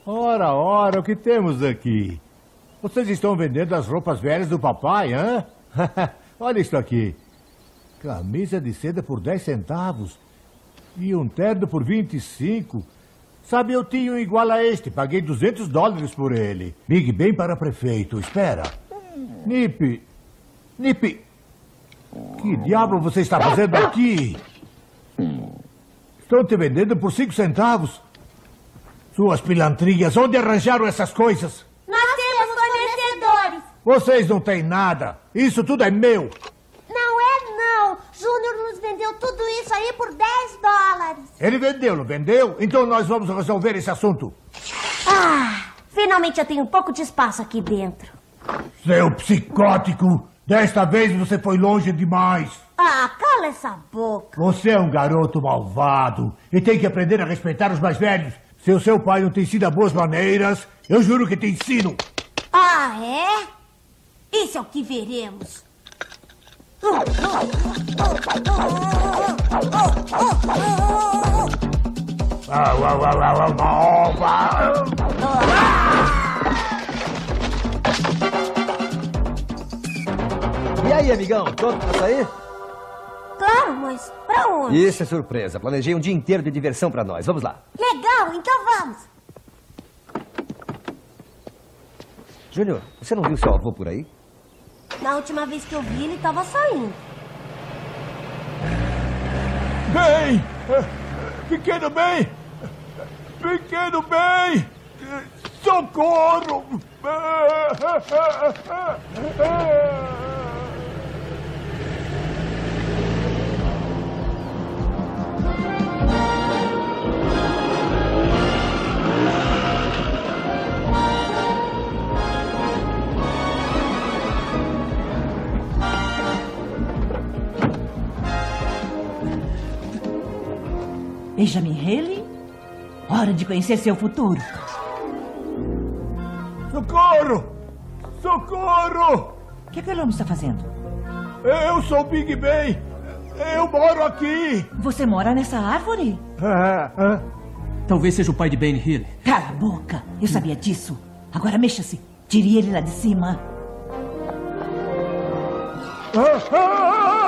Ora, ora, o que temos aqui? Vocês estão vendendo as roupas velhas do papai, hã? Olha isso aqui. Camisa de seda por 10 centavos. E um terno por 25. Sabe, eu tinha um igual a este. Paguei $200 por ele. Big Ben para prefeito. Espera. Nip. Que diabo você está fazendo aqui? Estão te vendendo por 5 centavos. Suas pilantrinhas, onde arranjaram essas coisas? Nós temos fornecedores. Vocês não têm nada. Isso tudo é meu. Não é não. Júnior nos vendeu tudo isso aí por $10. Ele vendeu, não vendeu? Então nós vamos resolver esse assunto. Finalmente eu tenho um pouco de espaço aqui dentro. Seu psicótico, desta vez você foi longe demais. Cala essa boca. Você é um garoto malvado e tem que aprender a respeitar os mais velhos. Se o seu pai não te ensina boas maneiras, eu juro que te ensino. É? Isso é o que veremos. E aí, amigão, pronto pra sair? Claro, mas pra onde? Isso é surpresa. Planejei um dia inteiro de diversão pra nós. Vamos lá. Legal, então vamos. Júnior, você não viu seu avô por aí? Na última vez que eu vi, ele tava saindo. Bem! Pequeno bem! Pequeno bem! Socorro! Benjamin Haley? Hora de conhecer seu futuro. Socorro! Socorro! O que aquele homem está fazendo? Eu sou Big Ben! Eu moro aqui! Você mora nessa árvore? Talvez seja o pai de Ben Hill. Cala a boca! Eu sabia disso. Agora mexa-se. Tire ele lá de cima.